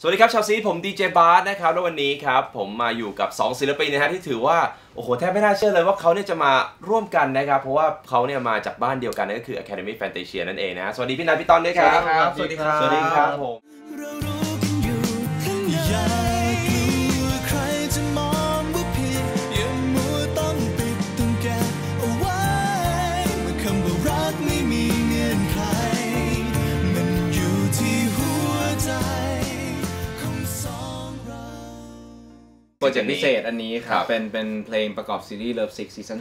สวัสดีครับชาวซีผมดีเจบาสนะครับแล้ววันนี้ครับผมมาอยู่กับ2ศิลปินนะฮะที่ถือว่าโอ้โหแทบไม่น่าเชื่อเลยว่าเขาเนี่ยจะมาร่วมกันนะครับเพราะว่าเขาเนี่ยมาจากบ้านเดียวกันนั่นก็คือ Academy Fantasia นั่นเองนะสวัสดีพี่นัทพี่ต้นด้วยครับสวัสดีครับสวัสดีครับผมโปรเจกต์พิเศษอันนี้ครับเป็นเพลงประกอบซีรีส์ Love Sick Season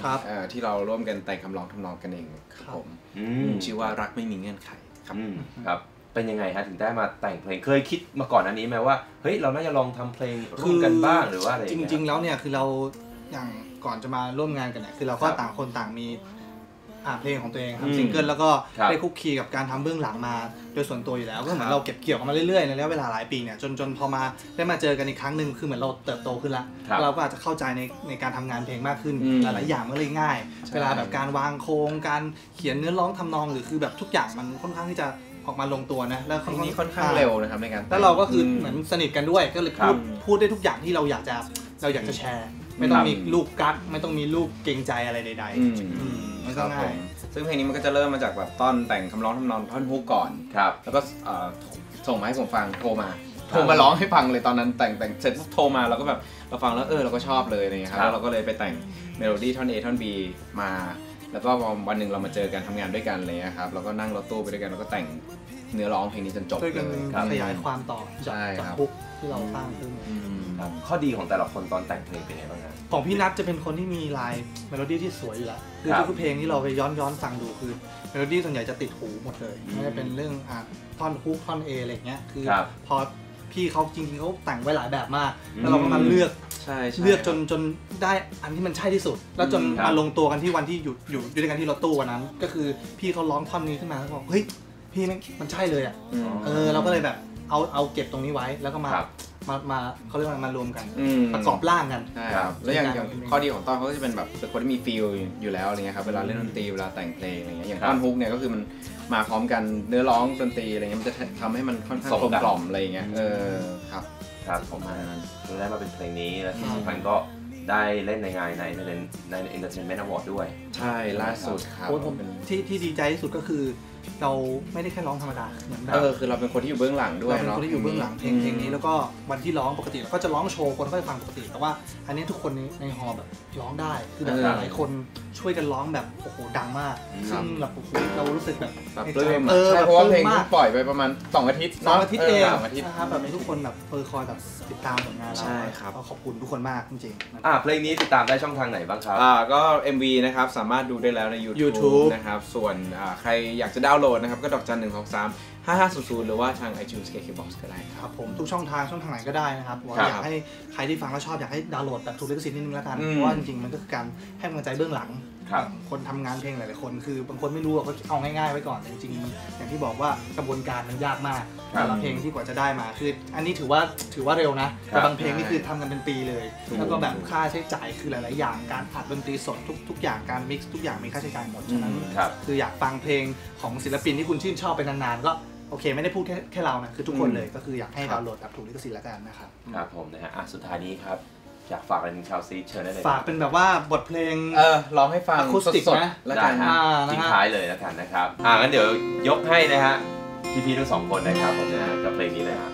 2ที่เราร่วมกันแต่งคำร้องทำนองกันเองครับผมชื่อว่ารักไม่มีเงื่อนไขครับครับเป็นยังไงฮะถึงได้มาแต่งเพลงเคยคิดมาก่อนอันนี้ไหมว่าเฮ้ยเราน่าจะลองทำเพลงร่วมกันบ้างหรือว่าอะไรจริงๆแล้วเนี่ยคือเราอย่างก่อนจะมาร่วมงานกันเนี่ยคือเราก็ต่างคนต่างมีเพลงของตัวเองทำซิงเกิลแล้วก็ได้คุกคีกับการทำเบื้องหลังมาโดยส่วนตัวอยู่แล้วก็เหมือนเราเก็บเกี่ยวกันมาเรื่อยๆในระยะเวลาหลายปีเนี่ยจนพอมาได้มาเจอกันอีกครั้งหนึ่งคือเหมือนเราเติบโตขึ้นละเราก็อาจจะเข้าใจในการทำงานเพลงมากขึ้นหลายๆอย่างมันเลยง่ายเวลาแบบการวางโครงการเขียนเนื้อร้องทำนองหรือคือแบบทุกอย่างมันค่อนข้างที่จะออกมาลงตัวนะแล้วนี้ค่อนข้างเร็วนะครับในการแล้วเราก็คือเหมือนสนิทกันด้วยก็เลยพูดได้ทุกอย่างที่เราอยากจะแชร์ไม่ต้องมีลูกกั๊กไม่ต้องมีลูกเกรงใจอะไรใดๆมันก็ง่ายซึ่งเพลงนี้มันก็จะเริ่มมาจากแบบต้นแต่งคำร้องทำนองท่อนฮุกก่อนแล้วก็ส่งมาให้ผมฟังโทรมาร้องให้ฟังเลยตอนนั้นแต่งเสร็จโทรมาเราก็แบบเราฟังแล้วเราก็ชอบเลยอะไรเงี้ยครับแล้วเราก็เลยไปแต่งเมโลดี้ท่อน A ท่อน B มาแล้วก็วันหนึ่งเรามาเจอกันทำงานด้วยกันเลยครับเราก็นั่งรถตู้ไปด้วยกันแล้วก็แต่งเนื้อร้องเพลงนี้จนจบเลยขยายความต่อจากฮุกที่เราสร้างขึ้นข้อดีของแต่ละคนตอนแต่งเพลงเป็นไงบ้างครับของพี่นัทจะเป็นคนที่มีลายเมโลดี้ที่สวยอยู่แล้วคือทุกเพลงที่เราไปย้อนฟังดูคือเมโลดี้ส่วนใหญ่จะติดหูหมดเลยไม่ว่าเป็นเรื่องท่อนฮุกท่อน A อะไรเงี้ยคือพอพี่เขาจริงๆเขาแต่งไว้หลายแบบมากแล้วเราก็มาเลือกจนได้อันที่มันใช่ที่สุดแล้วจนมาลงตัวกันที่วันที่อยู่ด้วยกันที่รถตู้วันนั้นก็คือพี่เขาร้องท่อนนี้ขึ้นมาแล้วบอกเฮ้ยพี่มันใช่เลยอ่ะเราก็เลยแบบเอาเก็บตรงนี้ไว้แล้วก็มาเขาเรียกว่ามารวมกันประกอบร่างกันใช่ครับแล้วอย่างข้อดีของต้นเขาก็จะเป็นแบบเป็นคนที่มีฟีลอยู่แล้วอะไรเงี้ยครับเวลาเล่นดนตรีเวลาแต่งเพลงอะไรเงี้ยอย่างท่อนฮุกเนี่ยก็คือมันมาพร้อมกันเนื้อร้องดนตรีอะไรเงี้ยมันจะทำให้มันค่อนข้างกลมกล่อมอะไรเงี้ยครับผมได้มาเป็นเพลงนี้แล้วที่สำคัญก็ได้เล่นในงานใน Entertainment Award ด้วยใช่ล่าสุดครับที่ดีใจที่สุดก็คือเราไม่ได้แค่ร้องธรรมดาเหมือนคือเราเป็นคนที่อยู่เบื้องหลังด้วยเราเป็นคนที่อยู่เบื้องหลังเพลงนี้แล้วก็วันที่ร้องปกติเราก็จะร้องโชว์คนก็ไปฟังปกติแต่ว่าอันนี้ทุกคนในฮอลแบบร้องได้คือแบบหลายคนช่วยกันร้องแบบโอ้โหดังมากซึ่งแบบเรารู้สึกแบบปลื้มใช่เพราะว่าเพลงปล่อยไปประมาณ2 อาทิตย์เองนะครับแบบทุกคนแบบคอยแบบติดตามผลงานเราใช่ครับขอบคุณทุกคนมากจริงๆเพลงนี้ติดตามได้ช่องทางไหนบ้างครับก็ MV นะครับสามารถดูได้แล้วใน YouTube นะครับส่วนใครอยากจะดาวน์โหลดนะครับก็ดอกจัน 123 5500หรือว่าทาง iTunes KKBOX ก็ได้ครับผมทุกช่องทางไหนก็ได้นะครับอยากให้ใครที่ฟังแล้วชอบอยากให้ดาวน์โหลดแบบถูกลิขสิทธิ์นิดนึงแล้วกันเพราะว่าจริงๆมันก็คือการให้กำลังใจเบื้องหลังคนทำงานเพลงหลายๆคนคือบางคนไม่รู้ก็เอาง่ายๆไว้ก่อนจริงๆอย่างที่บอกว่ากระบวนการมันยากมากแต่ละเพลงที่กว่าจะได้มาคืออันนี้ถือว่าเร็วนะแต่บางเพลงนี่คือทำกันเป็นปีเลยแล้วก็แบบค่าใช้จ่ายคือหลายๆอย่างการอัดดนตรีสดทุกอย่างการมิกซ์ทุกอย่างมีค่าใช้จ่ายหมดฉะนั้นคืออยากฟังเพลงของศิลปินที่คุณชื่นชอบไปนานๆก็โอเคไม่ได้พูดแค่เรานะคือทุกคนเลยก็คืออยากให้ดาวน์โหลดแบบถูกลิขสิทธิ์แล้วกันนะครับครับผมนะฮะสุดท้ายนี้ครับอยากฝากอะไรถึงชาวซีเชิญได้เลยฝากเป็นแบบว่าบทเพลงร้องให้ฟังสดๆแล้วกันทิ้งท้ายเลยแล้วกันนะครับงั้นเดี๋ยวยกให้นะฮะพี่ๆทั้ง2 คนนะครับผมนะกับเพลงนี้เลยครับ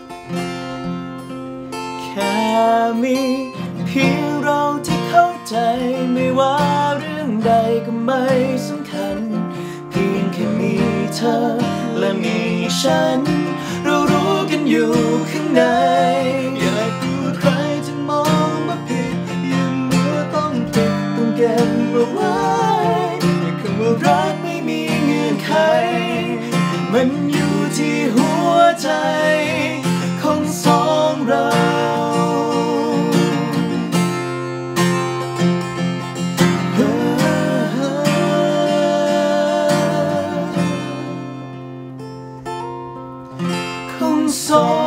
แค่มีเพียงเราที่เข้าใจไม่ว่าเรื่องใดก็ไม่สำคัญเพียงแค่มีเธอและมีฉันเรารู้กันอยู่ข้างในอย่าพูดใครจะมองว่าผิดอย่ามัวต้องปิดต้องเก็บเอาไว้คำว่ารักไม่มีเงื่อนไขมันอยู่ที่หัวใจของ2 เราของ2